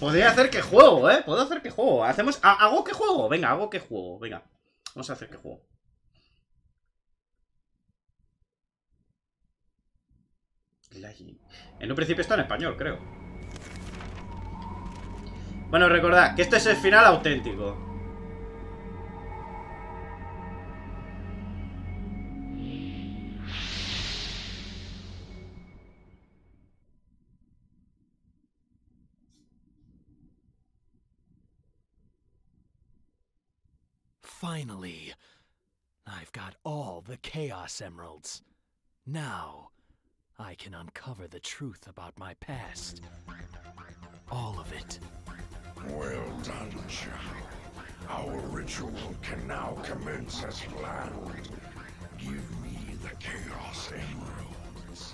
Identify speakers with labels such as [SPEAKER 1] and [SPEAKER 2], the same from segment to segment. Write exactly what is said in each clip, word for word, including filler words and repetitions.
[SPEAKER 1] Podría hacer que juego, ¿eh? Puedo hacer que juego. Hacemos... ¿Hago que juego? Venga, hago que juego. Venga. Vamos a hacer que juego. En un principio está en español, creo. Bueno, recordad que este es el final auténtico.
[SPEAKER 2] Finally, I've got all the Chaos Emeralds. Now, I can uncover the truth about my past. All of it.
[SPEAKER 3] Well done, Shadow. Our ritual can now commence as planned. Give me the Chaos Emeralds.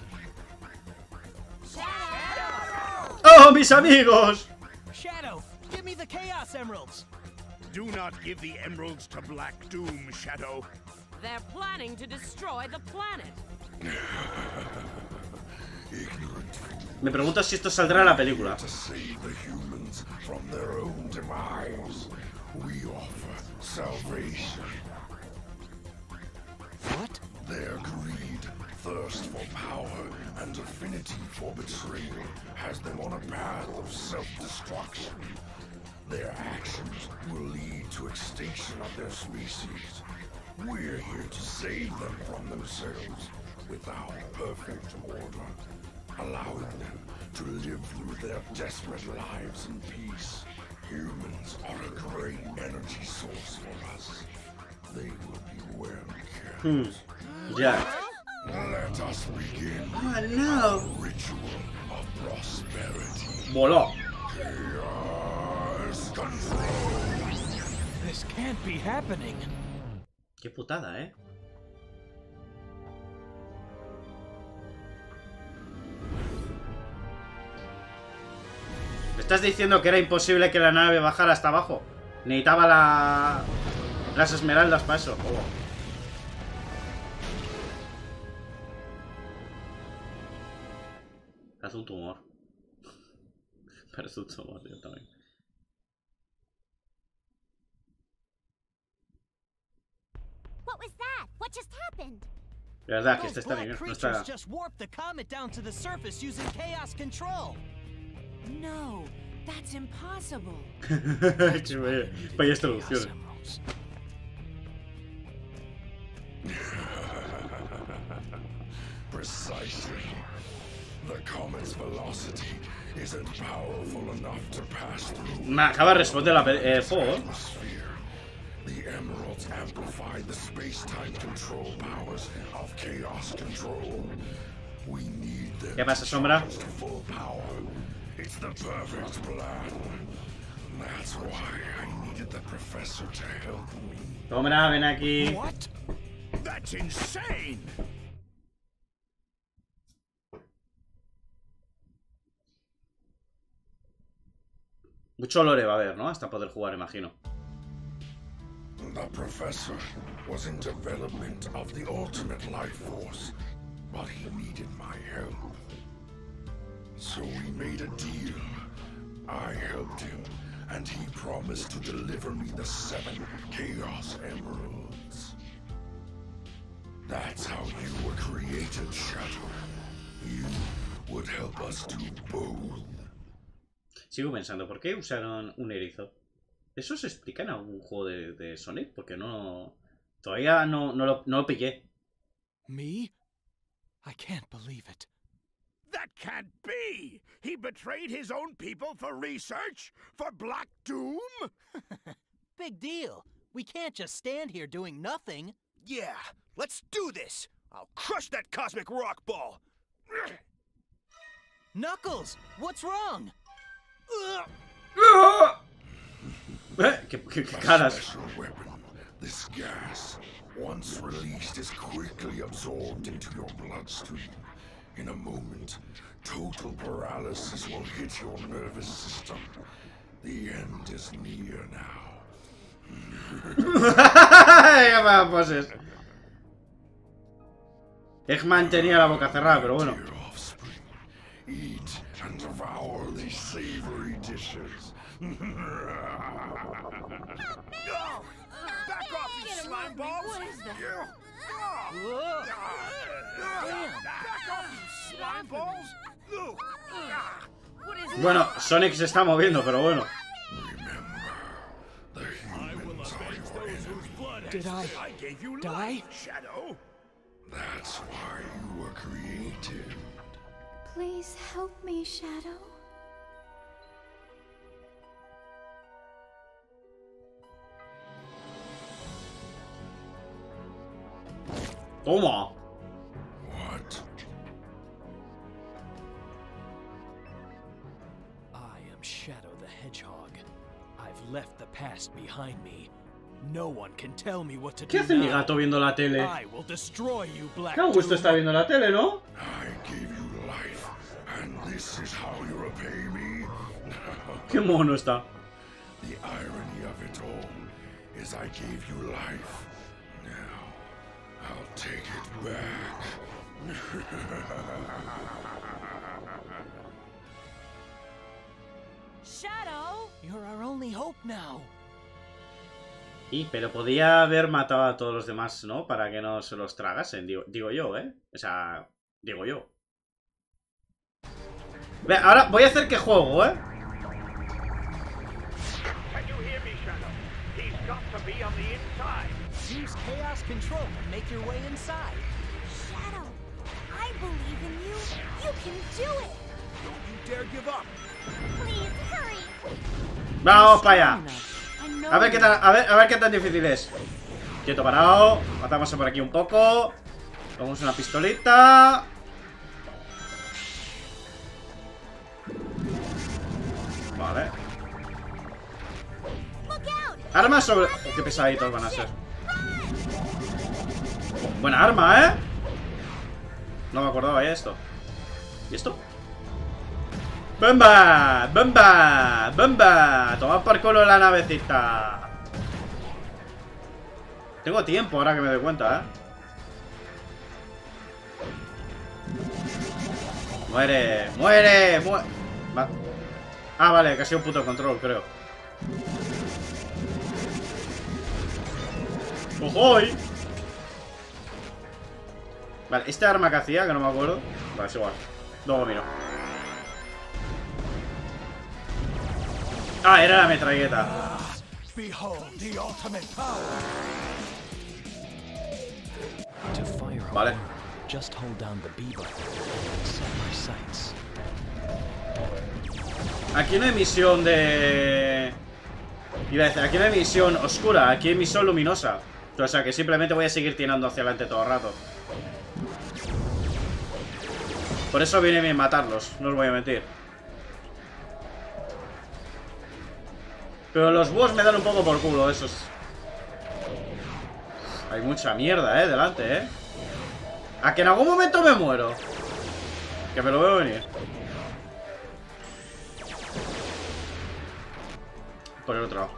[SPEAKER 4] Shadow!
[SPEAKER 1] ¡Oh, mis amigos!
[SPEAKER 2] Shadow, give me the Chaos Emeralds.
[SPEAKER 5] Do not give the emeralds to Black Doom, Shadow.
[SPEAKER 4] They're planning to destroy the planet.
[SPEAKER 1] Me pregunto si esto saldrá en la película.
[SPEAKER 3] To save the humans from their own demise, we offer salvation.
[SPEAKER 2] What?
[SPEAKER 3] Their greed, thirst for power, and affinity for betrayal has them on a path of self-destruction. Their actions will lead to extinction of their species. We're here to save them from themselves without perfect order, allowing them to live through their desperate lives in peace. Humans are a great energy source for us. They will be well cared.
[SPEAKER 1] Hmm. Yeah.
[SPEAKER 3] Let us begin
[SPEAKER 1] Oh no.
[SPEAKER 3] our ritual of prosperity.
[SPEAKER 1] Voló.
[SPEAKER 3] Chaos control.
[SPEAKER 2] This can't be happening.
[SPEAKER 1] Qué putada, ¿eh? ¿Me estás diciendo que era imposible que la nave bajara hasta abajo? Necesitaba la... las esmeraldas para eso. Oh. Parece un tumor. Parece un tumor, yo también.
[SPEAKER 6] What was that? What just happened?
[SPEAKER 1] De verdad que
[SPEAKER 2] Those
[SPEAKER 1] este está
[SPEAKER 2] black
[SPEAKER 1] bien. No
[SPEAKER 2] creatures
[SPEAKER 1] está...
[SPEAKER 2] just warped the comet down to the surface using chaos control.
[SPEAKER 4] No, that's impossible.
[SPEAKER 1] Qué vaya, vaya traducción.
[SPEAKER 3] Precisely. The comet's velocity isn't powerful enough to pass through.
[SPEAKER 1] Me acaba de responder la eh, fuego.
[SPEAKER 3] Atmosphere. The emeralds amplify the space-time control powers of chaos control. We need them
[SPEAKER 1] ¿Qué pasa,
[SPEAKER 3] to
[SPEAKER 1] Sombra?
[SPEAKER 3] charge to full power. It's the perfect plan. That's why I needed the professor to help me.
[SPEAKER 1] Sombra, ven aquí.
[SPEAKER 5] What? That's insane!
[SPEAKER 1] Mucho lore va a haber, ¿no? Hasta poder jugar, imagino.
[SPEAKER 3] The professor was in development of the ultimate life force, but he needed my help. So we made a deal. I helped him, and he promised to deliver me the seven Chaos Emeralds. That's how you were created, Shadow. You would help us do both.
[SPEAKER 1] Sigo pensando, ¿por qué usaron un erizo? ¿Eso se explica en algún juego de, de Sonic? Porque no... Todavía no, no, lo, no lo pillé.
[SPEAKER 2] Me? I can't believe it.
[SPEAKER 5] That can't be! He betrayed his own people for research? For Black Doom?
[SPEAKER 2] Big deal. We can't just stand here doing nothing.
[SPEAKER 5] Yeah, let's do this! I'll crush that cosmic rock ball!
[SPEAKER 2] Knuckles, what's wrong?
[SPEAKER 1] ¿Eh? ¿Qué, qué, qué
[SPEAKER 3] A
[SPEAKER 1] caras?
[SPEAKER 3] special weapon. This gas, once released, is quickly absorbed into your bloodstream. In a moment, total paralysis will hit your nervous system. The end is near now.
[SPEAKER 1] ¡Qué malas poses! Eggman tenía la boca cerrada, pero bueno.
[SPEAKER 3] Dear offspring, Eat and devour these savory dishes.
[SPEAKER 5] Oh, back off, you
[SPEAKER 4] Get
[SPEAKER 5] slime
[SPEAKER 4] away from me.
[SPEAKER 5] balls!
[SPEAKER 4] What is that?
[SPEAKER 5] You. Oh. Back off, you slime balls! Ugh.
[SPEAKER 4] What is
[SPEAKER 1] Bueno, Sonic se está moviendo, pero bueno.
[SPEAKER 3] The humans are your enemy.
[SPEAKER 2] Did I
[SPEAKER 5] I gave you
[SPEAKER 2] die?
[SPEAKER 5] life, Shadow.
[SPEAKER 3] That's why you were created.
[SPEAKER 6] Please help me, Shadow.
[SPEAKER 1] Toma.
[SPEAKER 3] What?
[SPEAKER 2] I am Shadow the Hedgehog. I've left the past behind me. No one can tell me what to
[SPEAKER 1] ¿Qué
[SPEAKER 2] do
[SPEAKER 1] hace mi
[SPEAKER 2] now.
[SPEAKER 1] gato viendo la tele?
[SPEAKER 2] I will destroy you, Black
[SPEAKER 1] Qué a gusto
[SPEAKER 2] Doom.
[SPEAKER 1] está viendo la tele, ¿no?
[SPEAKER 3] I gave you life, and this is how you repay me?
[SPEAKER 1] Qué mono está.
[SPEAKER 3] The irony of it all is I gave you life. Now, I'll take it back.
[SPEAKER 4] Shadow?
[SPEAKER 2] You're our only hope now.
[SPEAKER 1] Y, pero podía haber matado a todos los demás, ¿no? Para que no se los tragasen, digo, digo yo, ¿eh? O sea, digo yo. Ve, ahora voy a hacer que juego, ¿eh?
[SPEAKER 5] Can you hear me, Shadow? He's got to be on the inside.
[SPEAKER 2] Use Chaos Control and make your way inside.
[SPEAKER 6] Shadow, I believe in you. You can do it.
[SPEAKER 5] Don't you dare give up.
[SPEAKER 6] Please hurry.
[SPEAKER 1] Vamos para allá.
[SPEAKER 4] I know
[SPEAKER 1] A ver qué tan, a ver, a ver qué tan difícil es. Quieto parado. Matamos por aquí un poco. Tomamos una pistolita. Vale.
[SPEAKER 6] Look out.
[SPEAKER 1] Armas sobre... Oh, qué pesaditos van a ser. Buena arma, ¿eh? No me acordaba ya esto. ¿Y esto? ¡Bomba! ¡Bomba! ¡Bomba! Tomad por culo la navecita. Tengo tiempo ahora que me doy cuenta, ¿eh? ¡Muere! ¡Muere! ¡Muere! Va. Ah, vale, que ha sido un puto control, creo. ¡Ojoy! Vale, este arma que hacía, que no me acuerdo. Vale, es igual. Luego miro. Ah, era la metralleta.
[SPEAKER 2] Behold the ultimate power. To fire a
[SPEAKER 1] Vale.
[SPEAKER 2] bomb, just hold down the B button and set my sights.
[SPEAKER 1] Aquí no hay misión de... Iba a decir, aquí no hay misión oscura, aquí hay misión luminosa. O sea que simplemente voy a seguir tirando hacia adelante todo el rato. Por eso viene bien matarlos, no os voy a mentir. Pero los boss me dan un poco por culo, esos. Hay mucha mierda, eh, delante, eh. A que en algún momento me muero. Que me lo veo venir. Por el otro lado.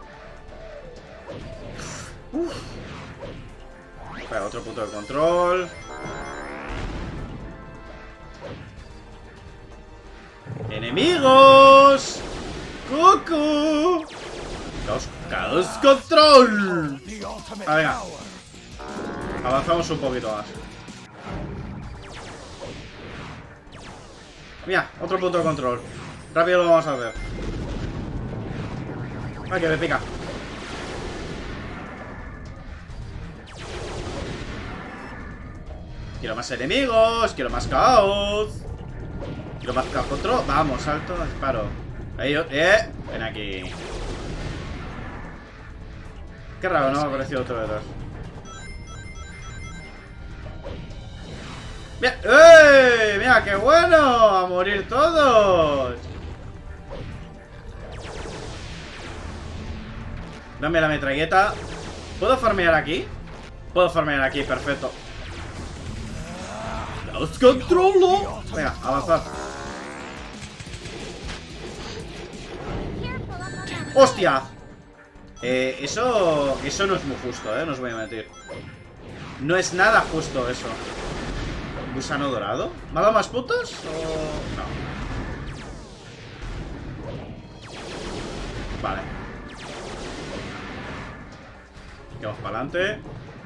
[SPEAKER 1] Uf. Espera, otro punto de control. ¡Enemigos! ¡Cucu! Caos, caos control.
[SPEAKER 2] The ultimate
[SPEAKER 1] Ah, venga.
[SPEAKER 2] power.
[SPEAKER 1] Avanzamos un poquito más. Mira, otro punto de control. Rápido lo vamos a hacer. Ay, que me pica. Quiero más enemigos. Quiero más caos. Quiero más caos control. Vamos, salto, disparo. Ahí, eh. Ven aquí. Qué raro, no me ha aparecido otro detrás. ¡Mira! ¡Eh! ¡Mira, qué bueno! ¡A morir todos! Dame la metralleta. ¿Puedo farmear aquí? Puedo farmear aquí, perfecto. ¡Los controlo! Venga, avanzar.
[SPEAKER 6] Careful up on that.
[SPEAKER 1] ¡Hostia! Eh, eso... Eso no es muy justo, eh. No os voy a mentir. No es nada justo eso. ¿Gusano dorado? ¿Me ha dado más puntos? ¿O...? No. Vale. Vamos para adelante.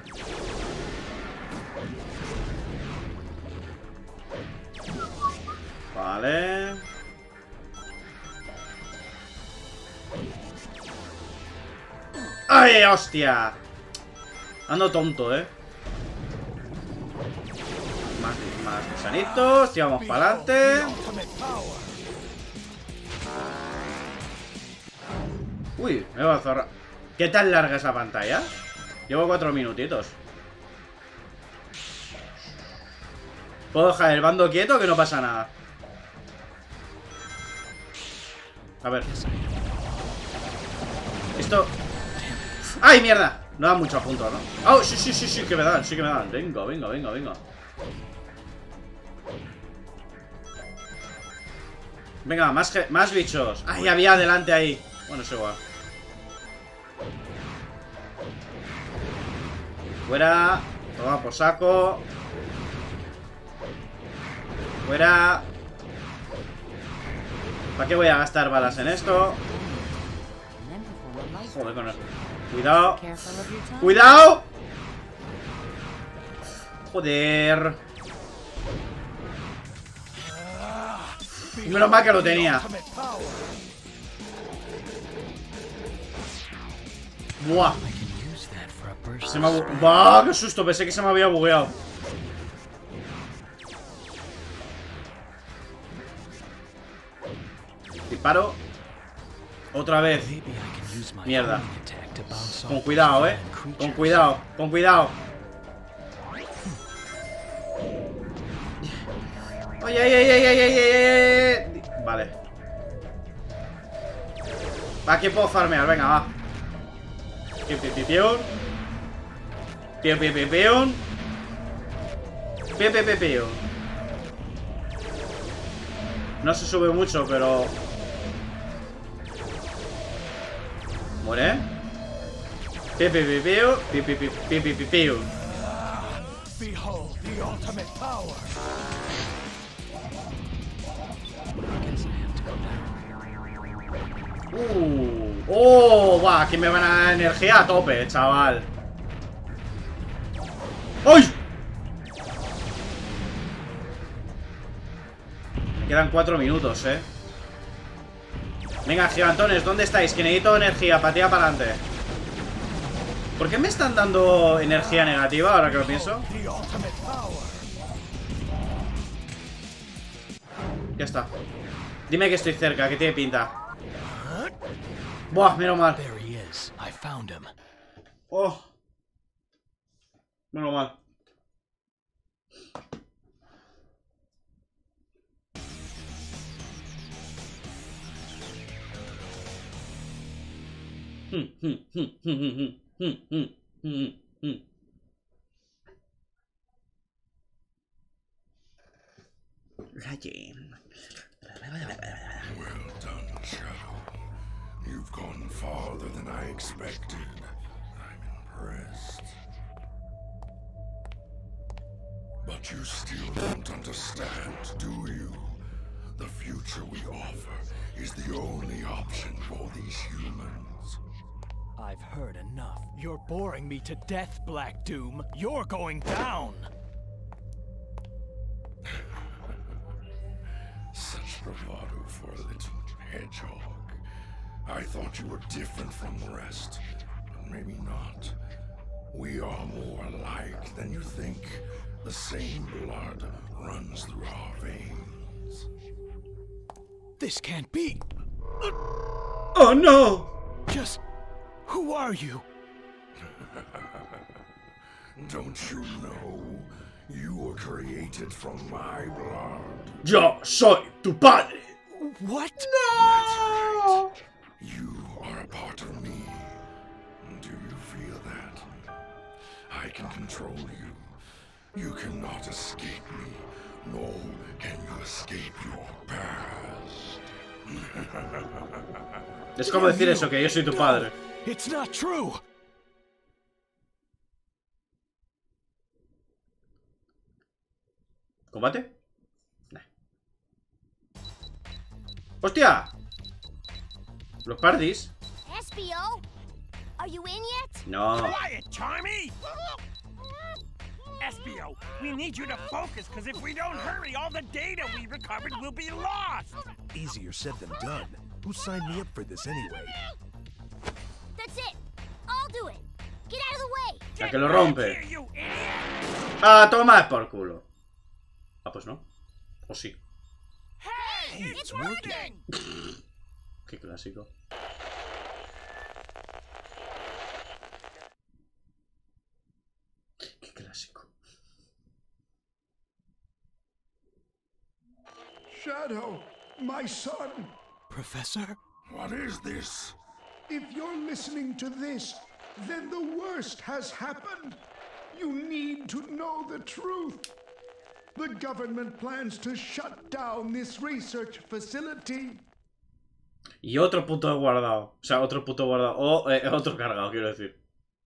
[SPEAKER 1] Vale. ¡Ay, hostia! Ando tonto, ¿eh? Más, más gusanitos. Y vamos para adelante. Uy, me va a zorrar. ¿Qué tan larga esa pantalla? Llevo cuatro minutitos. ¿Puedo dejar el bando quieto que no pasa nada? A ver. Esto... ¡Ay, mierda! No da mucho punto, ¿no? ¡Oh, sí, sí, sí, sí! Que me dan, sí que me dan. Venga, venga, venga, venga. Venga, más, más bichos. ¡Ay, había adelante ahí! Bueno, es igual. Fuera. Toma por saco. Fuera. ¿Para qué voy a gastar balas en esto? Joder con esto. Cuidado. ¡Cuidado! Joder. Menos mal que lo tenía. Buah. Se me ha bu... ¡Bah! ¡Qué susto! Pensé que se me había bugueado. Disparo. Otra vez. Mierda. Con cuidado, eh. Con cuidado, con cuidado. Oye, oye, oye, oye, oye, oye. Vale. Aquí puedo farmear, venga, va. Piu, piu, piu, piu. Piu, piu, piu, piu. Piu, piu, piu, piu. No se sube mucho, pero... Muere. Piu, piu, piu, piu. Piu, piu, piu, piu, piu, piu, piu.
[SPEAKER 2] Behold the ultimate power.
[SPEAKER 1] Uh, oh, va, aquí me van a dar energía a tope, chaval. ¡Ay! Me quedan cuatro minutos, eh. Venga, gigantones, ¿dónde estáis? Que necesito energía, patía para adelante. ¿Por qué me están dando energía negativa ahora que lo pienso? Ya está. Dime que estoy cerca, que tiene pinta. Buah, menos mal. Oh. Menos mal. Hmm, hmm, hmm, hmm, hmm, hmm, hmm, hmm, hmm. Rayen.
[SPEAKER 3] Well done, Shadow. You've gone farther than I expected. I'm impressed. But you still don't understand, do you? The future we offer is the only option for these humans.
[SPEAKER 2] I've heard enough. You're boring me to death, Black Doom. You're going down.
[SPEAKER 3] Such bravado for a little hedgehog. I thought you were different from the rest, but maybe not. We are more alike than you think. The same blood runs through our veins.
[SPEAKER 2] This can't be.
[SPEAKER 1] Oh no!
[SPEAKER 2] Just who are you?
[SPEAKER 3] Don't you know? You were created from my blood.
[SPEAKER 1] Yo soy tu padre.
[SPEAKER 2] What?
[SPEAKER 3] That's right. You are a part of me. Do you feel that? I can control you. You cannot escape me, nor can you escape your past.
[SPEAKER 1] Es como decir eso, que yo soy tu padre.
[SPEAKER 2] It's not true.
[SPEAKER 1] ¿Combate? Nah. ¡Hostia! Los pardis.
[SPEAKER 6] Espio, are you in yet?
[SPEAKER 1] No.
[SPEAKER 5] Quiet, Charmy! Espio, we need you to focus, because if we don't hurry, all the data we recovered will be lost!
[SPEAKER 7] Easier said than done. Who signed me up for this anyway?
[SPEAKER 6] That's it. I'll do it. Get out of the way.
[SPEAKER 1] Ya que lo rompe.
[SPEAKER 5] Here, you idiot!
[SPEAKER 1] Ah, toma por culo. Ah, pues no. O sí.
[SPEAKER 5] Hey, it's working!
[SPEAKER 1] Qué clásico. Qué clásico.
[SPEAKER 3] Shadow, my son,
[SPEAKER 2] Professor?
[SPEAKER 3] what is this?
[SPEAKER 8] If you're listening to this, then the worst has happened. You need to know the truth. The government plans to shut down this research facility.
[SPEAKER 1] Y otro puto guardado. O sea, otro puto guardado. O eh, otro cargado, quiero decir.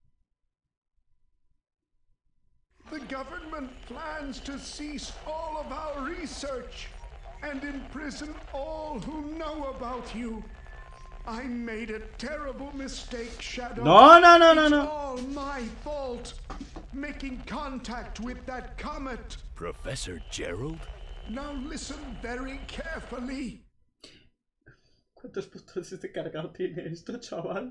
[SPEAKER 8] The government plans to cease all of our research and imprison all who know about you. I made a terrible mistake, Shadow.
[SPEAKER 1] No, no, no, no,
[SPEAKER 8] It's
[SPEAKER 1] no.
[SPEAKER 8] all my fault. Making contact with that comet.
[SPEAKER 7] Professor Gerald?
[SPEAKER 8] Now listen very carefully.
[SPEAKER 1] ¿Cuántos puntos de cargado tiene esto, chaval?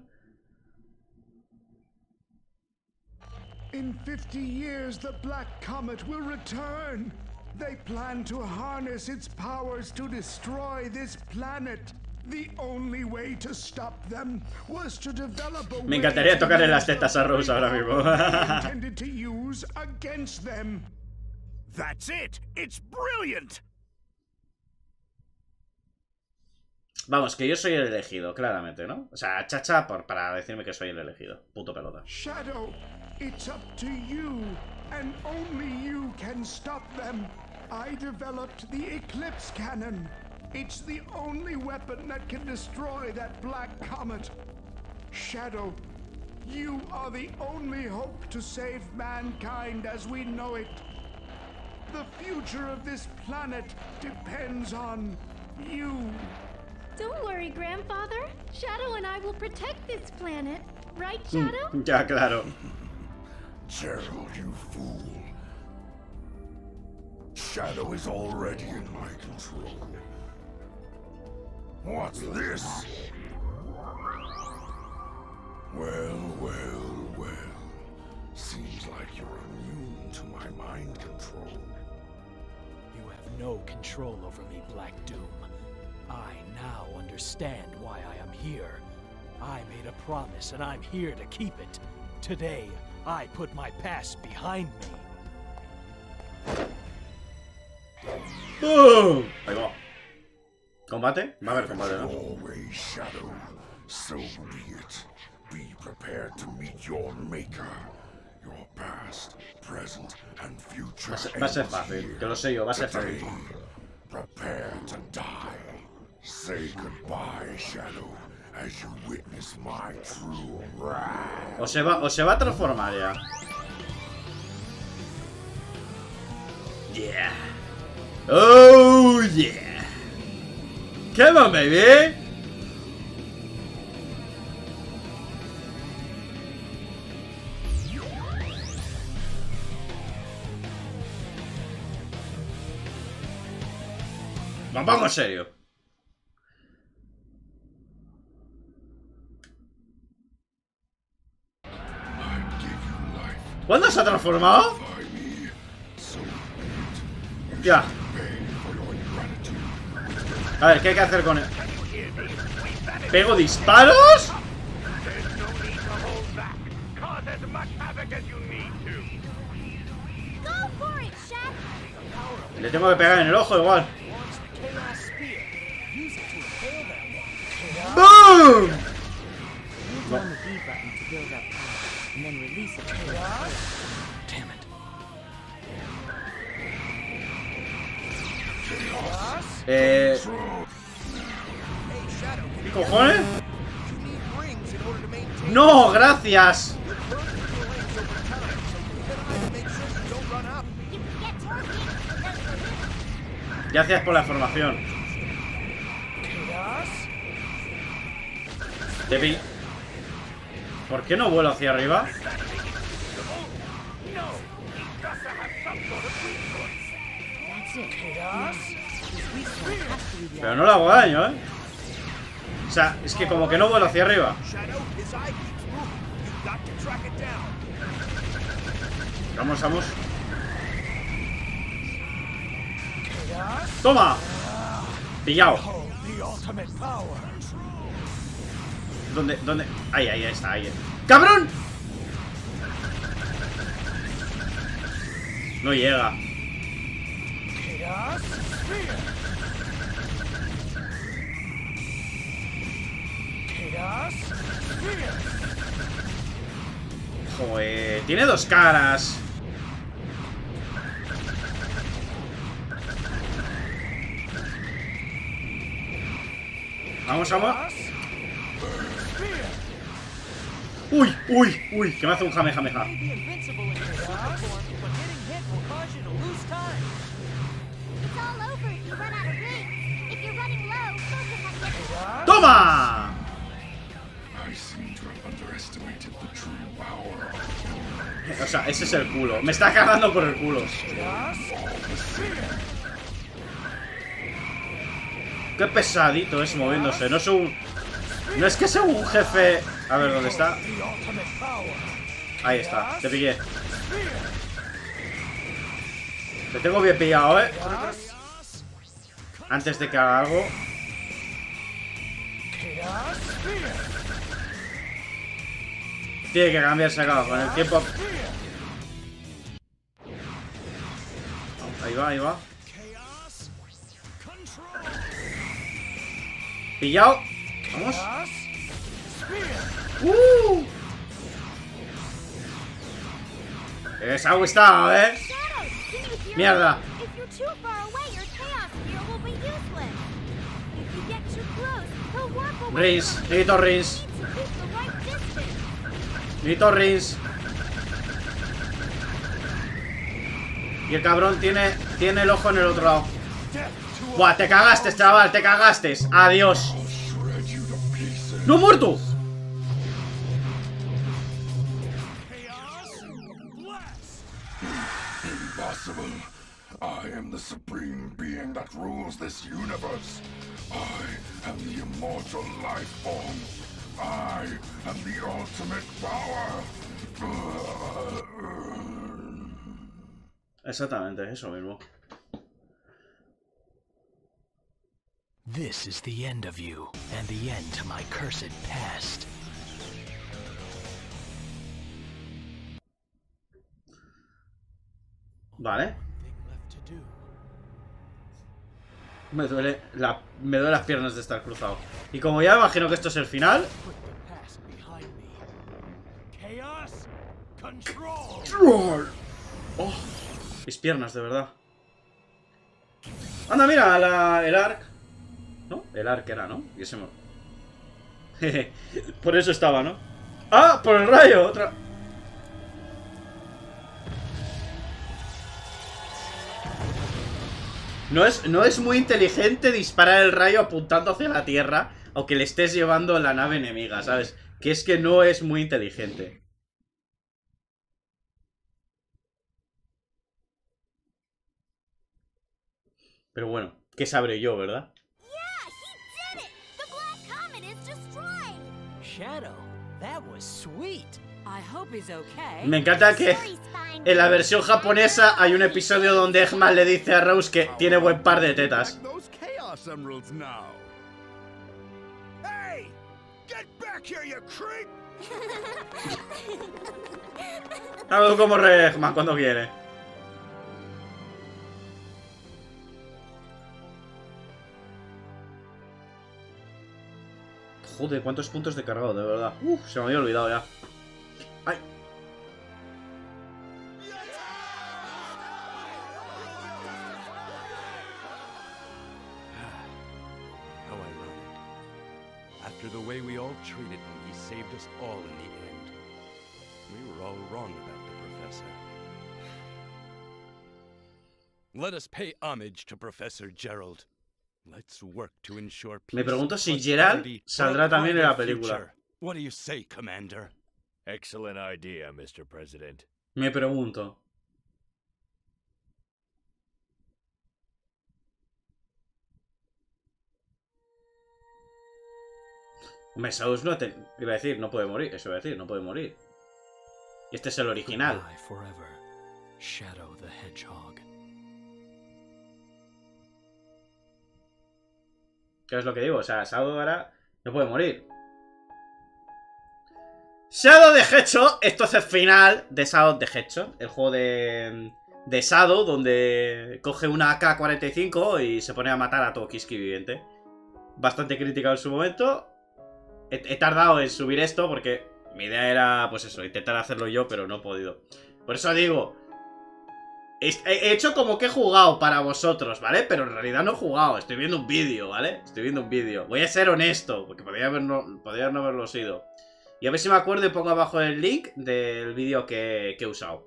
[SPEAKER 8] In fifty years, the Black Comet will return. They plan to harness its powers to destroy this planet. The only way to stop them was to develop a
[SPEAKER 1] Me encantaría
[SPEAKER 8] way to
[SPEAKER 1] tocarle
[SPEAKER 8] use
[SPEAKER 1] las tetas a
[SPEAKER 8] the
[SPEAKER 1] Rose ahora
[SPEAKER 8] power
[SPEAKER 1] mismo.
[SPEAKER 8] they intended to use against them.
[SPEAKER 5] That's it! It's brilliant!
[SPEAKER 1] Vamos, que yo soy el elegido, claramente, ¿no? O sea, chacha por, para decirme que soy el elegido. Puto pelota.
[SPEAKER 8] Shadow, it's up to you, and only you can stop them. I developed the Eclipse Cannon. It's the only weapon that can destroy that black comet. Shadow, you are the only hope to save mankind as we know it. The future of this planet depends on you.
[SPEAKER 4] Don't worry, Grandfather. Shadow and I will protect this planet. Right, Shadow?
[SPEAKER 1] Ya, claro.
[SPEAKER 3] Gerald, you fool. Shadow is already in my control. What's this? Well, well, well. Seems like you're immune to my mind control.
[SPEAKER 2] You have no control over me, Black Doom. I now understand why I am here. I made a promise and I'm here to keep it. Today, I put my past behind me.
[SPEAKER 1] ¡Bum! Ahí va. ¿Combate? Va a haber combate, ¿no?
[SPEAKER 3] Always, Shadow. So be it. Be prepared to meet your maker. Your past, present, and future.
[SPEAKER 1] Va a ser, va a ser fácil, que lo sé yo, va a ser
[SPEAKER 3] Today,
[SPEAKER 1] fácil.
[SPEAKER 3] prepare to die. Say goodbye, Shadow, as you witness my true wrath.
[SPEAKER 1] O se va, o se va a transformar ya. Yeah. Oh yeah. Come on, baby. Nos vamos en serio. ¿Cuándo se ha transformado? Ya. A ver, ¿qué hay que hacer con él? ¿Pego disparos?
[SPEAKER 6] Go for it, Shadow.
[SPEAKER 1] Le tengo que pegar en el ojo igual. ¡Boom!
[SPEAKER 2] Damn it.
[SPEAKER 1] Eh... ¿Qué cojones? ¡No! ¡Gracias! Gracias por la información. Te pi... ¿Por qué no vuelo hacia arriba? Pero no le hago daño, ¿eh? O sea, es que como que no vuelo hacia arriba. Vamos, vamos. ¡Toma! Pillado. ¿Dónde? ¿Dónde? Ahí, ahí, ahí está, ahí. ¡Cabrón! No llega. Joder, tiene dos caras. Vamos, vamos. Uy, uy, uy, que me hace un jamejameja. ¡Toma! O sea, ese es el culo. Me está cagando por el culo. Qué pesadito es moviéndose. No es un... No es que sea un jefe... A ver, ¿dónde está? Ahí está, te pillé. Te tengo bien pillado, ¿eh? Antes de que haga algo. Tiene que cambiarse acá con el tiempo. Ahí va, ahí va. Pillado. Vamos. Uh. Esa ha gustado, eh. Mierda. Rins, necesito Rins. Necesito Rins. Y el cabrón tiene, tiene el ojo en el otro lado. Buah, te cagaste, chaval, te cagaste. Adiós. ¡No he muerto!
[SPEAKER 3] Impossible. I am the supreme being that rules this universe. I am the immortal life form. I am the ultimate power.
[SPEAKER 1] Exactamente, eso mismo.
[SPEAKER 2] This is the end of you, and the end to my cursed past.
[SPEAKER 1] Vale. Me duele la, me duele las piernas de estar cruzado. Y como ya imagino que esto es el final. Oh, mis piernas, de verdad. Anda, mira, la, el arc. ¿No? El arc era, ¿no? Y ese mo... Por eso estaba, ¿no? ¡Ah! ¡Por el rayo! Otra... No es, no es muy inteligente disparar el rayo apuntando hacia la tierra, aunque le estés llevando la nave enemiga, ¿sabes? Que es que no es muy inteligente. Pero bueno, ¿qué sabré yo, verdad? Me encanta que en la versión japonesa hay un episodio donde Eggman le dice a Rose que tiene buen par de tetas. Algo como re Eggman cuando quiere. Joder, cuántos puntos de cargado, de verdad. Uf, se me había olvidado ya. Ay.
[SPEAKER 9] How ironic. After the way we all treated him, he saved us all in the end. We were all wrong about the professor. Let us pay homage to Professor Gerald. Let's work to ensure peace.
[SPEAKER 1] Me pregunto si Gerald saldrá también en la película.
[SPEAKER 9] What do you say, Commander? Excellent idea, mister President.
[SPEAKER 1] Me pregunto. Hombre, Saus no te... Iba a decir, no puede morir. Eso iba a decir, no puede morir. Y este es el original.
[SPEAKER 2] Goodbye forever, Shadow the Hedgehog.
[SPEAKER 1] ¿Qué es lo que digo? O sea, Shadow ahora no puede morir. Shadow the Hedgehog. Esto es el final de Shadow the Hedgehog. El juego de... De Shadow, donde coge una A K cuarenta y cinco y se pone a matar a todo Kiski viviente. Bastante criticado en su momento. He, he tardado en subir esto porque mi idea era, pues eso, intentar hacerlo yo, pero no he podido. Por eso digo, he, he hecho como que he jugado para vosotros, ¿vale? Pero en realidad no he jugado, estoy viendo un vídeo, ¿vale? Estoy viendo un vídeo. Voy a ser honesto, porque podría, haber no, podría no haberlo sido. Y a ver si me acuerdo y pongo abajo el link del vídeo que, que he usado.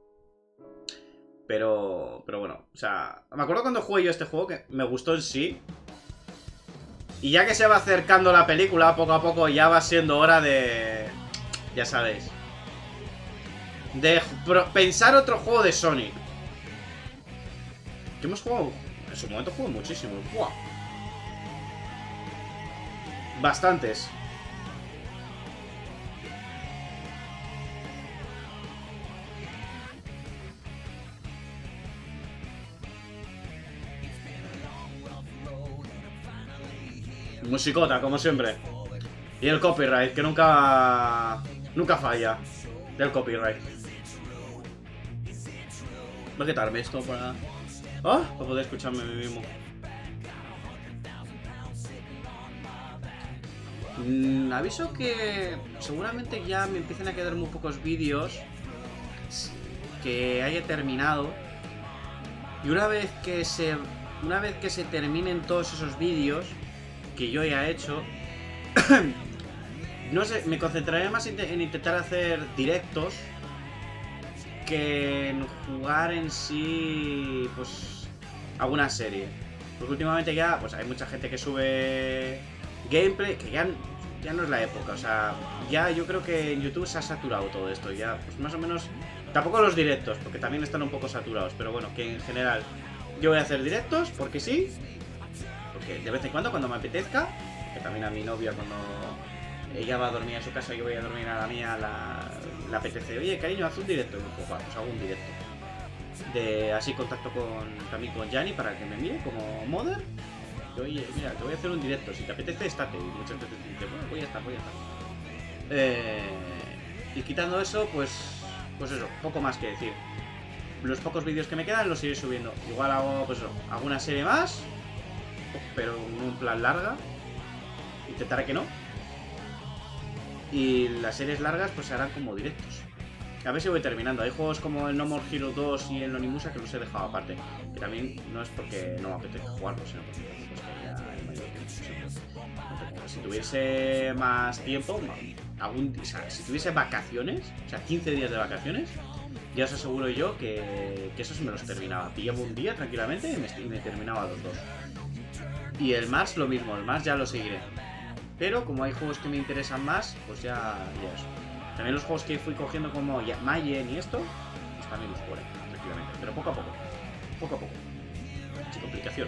[SPEAKER 1] Pero, pero bueno, o sea, me acuerdo cuando jugué yo este juego que me gustó en sí. Y ya que se va acercando la película, poco a poco ya va siendo hora de... Ya sabéis. De pensar otro juego de Sonic. Que hemos jugado... En su momento jugué muchísimo. ¡Buah! Bastantes. Musicota, como siempre. Y el copyright, que nunca... Nunca falla. Del copyright. Voy a quitarme esto para... ¡Ah! Para poder escucharme a mí mismo. Mm, aviso que seguramente ya me empiecen a quedar muy pocos vídeos que haya terminado. Y una vez que se... Una vez que se terminen todos esos vídeos que yo ya he hecho, no sé, me concentraré más en, en intentar hacer directos que en jugar en sí, pues, alguna serie. Porque últimamente ya, pues hay mucha gente que sube gameplay, que ya, ya no es la época, o sea, ya yo creo que en YouTube se ha saturado todo esto, ya, pues más o menos, tampoco los directos, porque también están un poco saturados, pero bueno, que en general yo voy a hacer directos, porque sí. Porque de vez en cuando, cuando me apetezca, que también a mi novia cuando ella va a dormir a su casa y yo voy a dormir a la mía, la, la apetece, oye cariño, haz un directo, y pues, pues hago un directo. De así contacto con también con Yanni para que me mire como modder. Y, oye, mira, te voy a hacer un directo, si te apetece, estate. Y muchas veces dice, bueno, voy a estar, voy a estar. Eh, y quitando eso, pues, pues eso, poco más que decir. Los pocos vídeos que me quedan los iré subiendo. Igual hago, pues eso, alguna serie más, pero en un plan larga. Intentaré que no. Y las series largas pues se harán como directos. A ver si voy terminando. Hay juegos como el No More Hero dos y el Onimusa que los he dejado aparte. Que también no es porque no me apetezca jugarlos, sino porque pues, que ya hay mayor tiempo. Si tuviese más tiempo, algún, o sea, si tuviese vacaciones, o sea, quince días de vacaciones, ya os aseguro yo que, que esos me los terminaba. Pillaba un día tranquilamente y me, y me terminaba los dos. Y el Mars lo mismo, el Mars ya lo seguiré. Pero como hay juegos que me interesan más, pues ya, ya eso. También los juegos que fui cogiendo como Mayen y esto, pues también los jugaré tranquilamente. Pero poco a poco. Poco a poco. Sin complicación.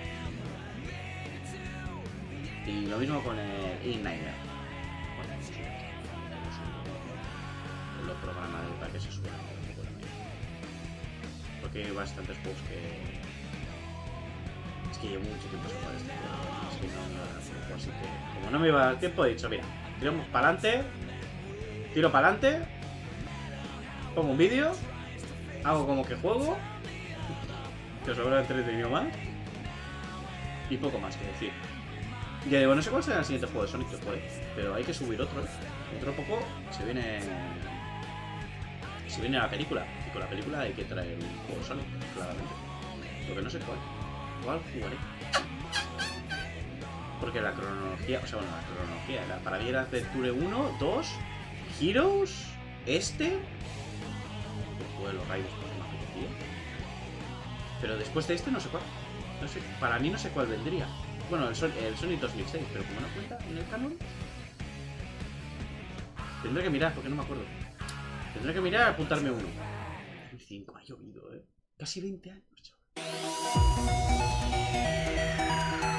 [SPEAKER 1] Y lo mismo con el Igniter. Bueno, lo programa para que se suba. Porque hay bastantes juegos que... Es que llevo mucho tiempo sin jugar este juego. Es que no me va a dar tiempo, así que... Como no me iba a dar tiempo, he dicho, mira, tiramos para adelante. Tiro para adelante. Pongo un vídeo. Hago como que juego. Que os habrá entretenido más. Y poco más que decir. Ya digo, no sé cuál será el siguiente juego de Sonic que juegue, pero hay que subir otro, ¿eh? Otro poco se viene... Se viene la película. Y con la película hay que traer un juego de Sonic, claramente. Lo que no sé cuál. ¿Cuál jugaré? Porque la cronología... O sea, bueno, la cronología era... Para mí era Adventure uno, dos... Heroes... Este... Que jugué los Raiders porque me apetecía. Pero después de este no sé cuál. No sé, para mí no sé cuál vendría. Bueno, el, Son el Sonic dos mil seis, pero como no cuenta en el canon, Tendré que mirar porque no me acuerdo. Tendré que mirar y apuntarme uno. cinco, ha llovido, eh. Casi veinte años, chaval.